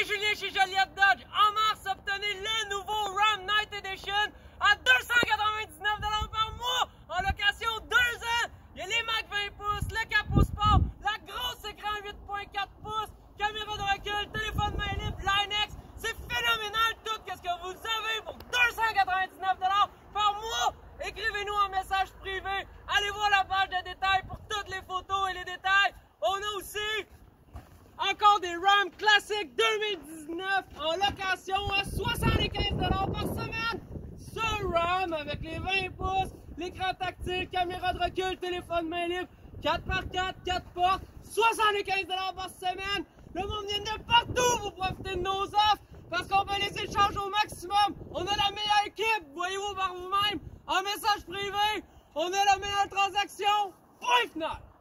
Julien chez Joliette Dodge. En mars, obtenez le nouveau Ram Night Edition à 299 $ par mois en location 2 ans. Il y a les Mac 20 pouces, le capot sport, la grosse écran 8.4 pouces, caméra de recul, téléphone main libre, Line-X. C'est phénoménal tout ce que vous avez pour 299 $ par mois. Écrivez-nous en message privé. Allez voir la page de détails pour toutes les photos et les détails. On a aussi encore des Ram classiques 2019 en location à 75 $ par semaine. Ce Ram avec les 20 pouces, l'écran tactile, caméra de recul, téléphone main libre, 4x4, 4 portes, 75 $ par semaine. Le monde vient de partout pour profiter de nos offres parce qu'on peut les échanger au maximum. On a la meilleure équipe, voyez-vous par vous-même. En message privé, on a la meilleure transaction. Point final.